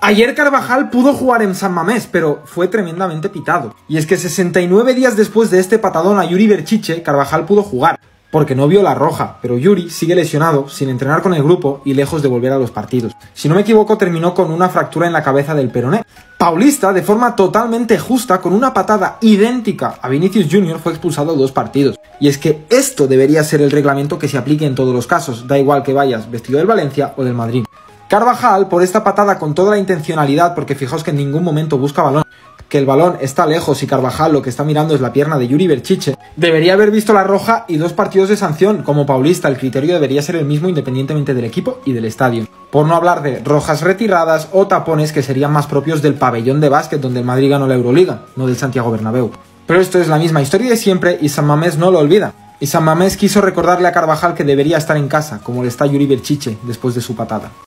Ayer Carvajal pudo jugar en San Mamés, pero fue tremendamente pitado. Y es que 69 días después de este patadón a Yuri Berchiche, Carvajal pudo jugar, porque no vio la roja, pero Yuri sigue lesionado, sin entrenar con el grupo y lejos de volver a los partidos. Si no me equivoco, terminó con una fractura en la cabeza del peroné. Paulista, de forma totalmente justa, con una patada idéntica a Vinicius Jr., fue expulsado 2 partidos. Y es que esto debería ser el reglamento que se aplique en todos los casos, da igual que vayas vestido del Valencia o del Madrid. Carvajal, por esta patada con toda la intencionalidad, porque fijaos que en ningún momento busca balón, que el balón está lejos y Carvajal lo que está mirando es la pierna de Yuri Berchiche, debería haber visto la roja y 2 partidos de sanción. Como Paulista, el criterio debería ser el mismo independientemente del equipo y del estadio. Por no hablar de rojas retiradas o tapones que serían más propios del pabellón de básquet donde el Madrid ganó la Euroliga, no del Santiago Bernabéu. Pero esto es la misma historia de siempre y San Mamés no lo olvida. Y San Mamés quiso recordarle a Carvajal que debería estar en casa, como le está Yuri Berchiche después de su patada.